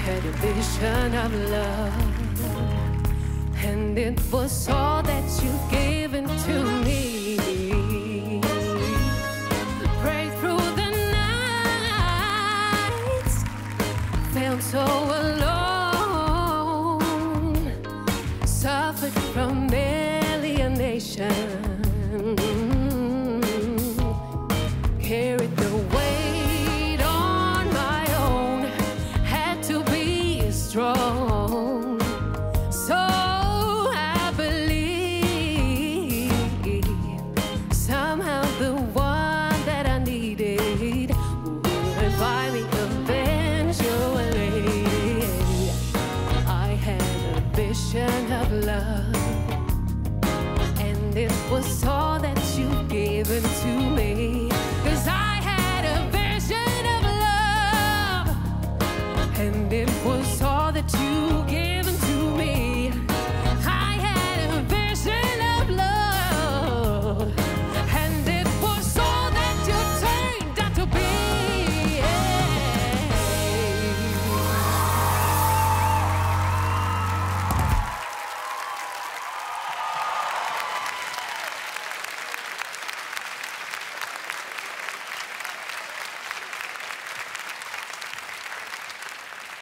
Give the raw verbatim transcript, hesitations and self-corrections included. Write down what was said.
had a vision of love, and it was all that you've given to me. Break through the nights, felt so